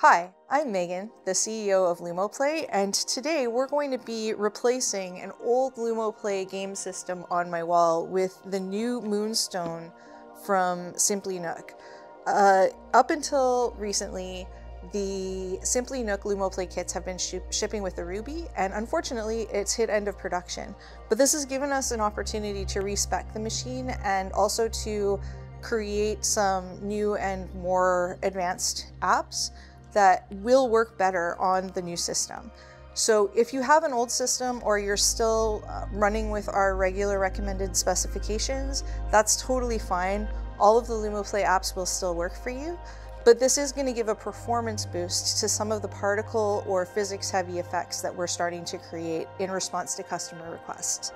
Hi, I'm Megan, the CEO of LUMOplay, and today we're going to be replacing an old LUMOplay game system on my wall with the new Moonstone from Simply NUC. Up until recently, the Simply NUC LUMOplay kits have been shipping with the Ruby, and unfortunately it's hit end of production. But this has given us an opportunity to respec the machine and also to create some new and more advanced apps that will work better on the new system. So if you have an old system or you're still running with our regular recommended specifications, that's totally fine. All of the LUMOplay apps will still work for you, but this is going to give a performance boost to some of the particle or physics heavy effects that we're starting to create in response to customer requests.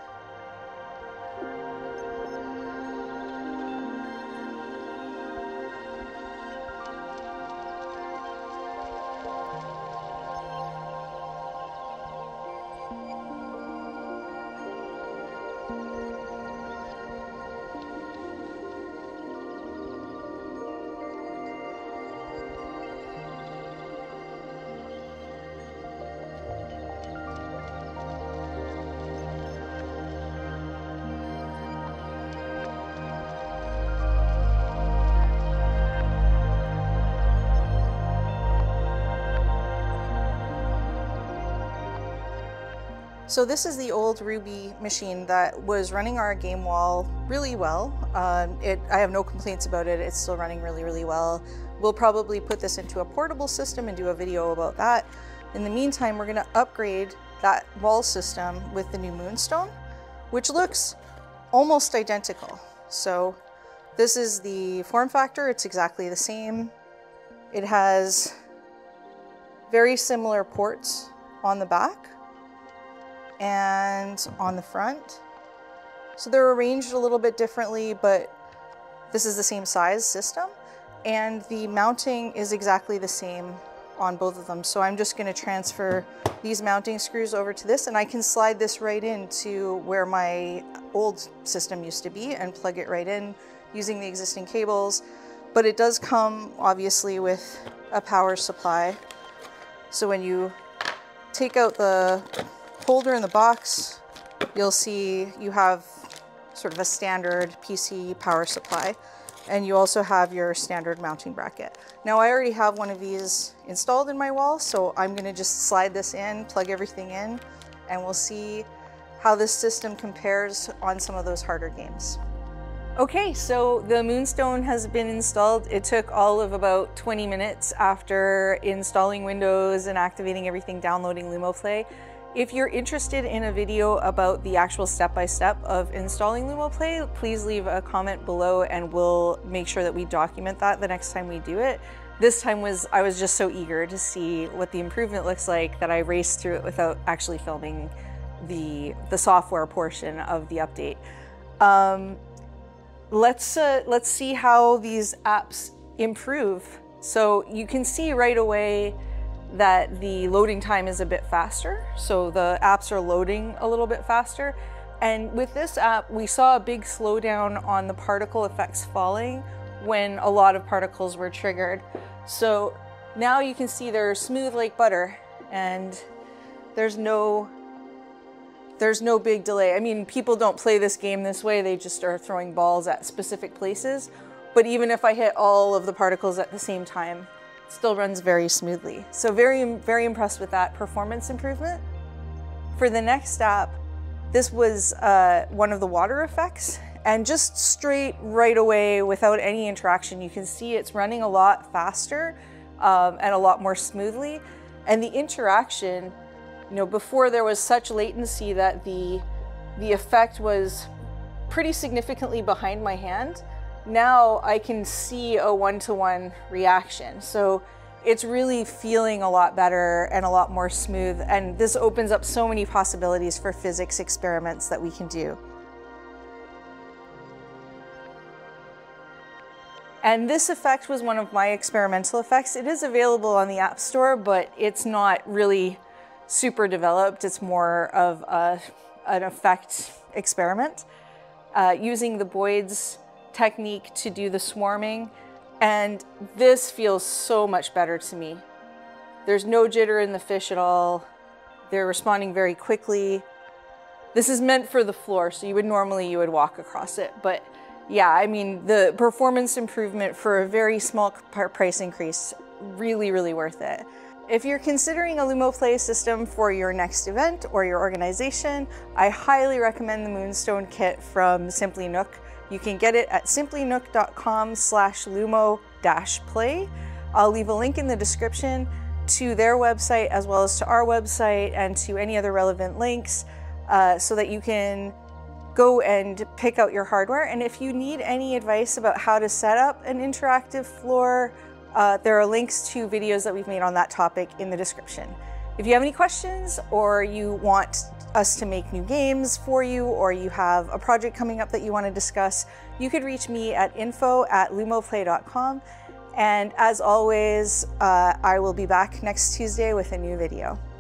So this is the old Ruby machine that was running our game wall really well. I have no complaints about it. It's still running really well. We'll probably put this into a portable system and do a video about that. In the meantime, we're going to upgrade that wall system with the new Moonstone, which looks almost identical. So this is the form factor. It's exactly the same. It has very similar ports on the back and on the front. So they're arranged a little bit differently, but this is the same size system. And the mounting is exactly the same on both of them. So I'm just going to transfer these mounting screws over to this, and I can slide this right into where my old system used to be and plug it right in using the existing cables. But it does come obviously with a power supply. So when you take out the holder in the box, you'll see you have sort of a standard PC power supply, and you also have your standard mounting bracket. Now I already have one of these installed in my wall, so I'm going to just slide this in, plug everything in, and we'll see how this system compares on some of those harder games. Okay, so the Moonstone has been installed. It took all of about 20 minutes after installing Windows and activating everything, downloading LUMOplay. If you're interested in a video about the actual step-by-step of installing LUMOplay, please leave a comment below and we'll make sure that we document that the next time we do it. This time I was just so eager to see what the improvement looks like that I raced through it without actually filming the software portion of the update. Let's see how these apps improve. So you can see right away that the loading time is a bit faster. So the apps are loading a little bit faster. And with this app, we saw a big slowdown on the particle effects falling when a lot of particles were triggered. So now you can see they're smooth like butter, and there's no big delay. I mean, people don't play this game this way. They just are throwing balls at specific places. But even if I hit all of the particles at the same time, it still runs very smoothly. So very impressed with that performance improvement. For the next app, this was one of the water effects, and just straight right away without any interaction, you can see it's running a lot faster and a lot more smoothly. And the interaction, you know, before there was such latency that the effect was pretty significantly behind my hand. Now I can see a one-to-one reaction. So it's really feeling a lot better and a lot more smooth. And this opens up so many possibilities for physics experiments that we can do. And this effect was one of my experimental effects. It is available on the App Store, but it's not really super developed. It's more of an effect experiment using the Boyd's technique to do the swarming, and this feels so much better to me. There's no jitter in the fish at all. They're responding very quickly. This is meant for the floor, so you would walk across it. But yeah, I mean, the performance improvement for a very small price increase, really, really worth it. If you're considering a LUMOplay system for your next event or your organization, I highly recommend the Moonstone kit from Simply NUC. You can get it at simplynuc.com/lumo-play. I'll leave a link in the description to their website as well as to our website and to any other relevant links so that you can go and pick out your hardware. And if you need any advice about how to set up an interactive floor, there are links to videos that we've made on that topic in the description. If you have any questions or you want us to make new games for you, or you have a project coming up that you want to discuss, you could reach me at info@lumoplay.com. And as always, I will be back next Tuesday with a new video.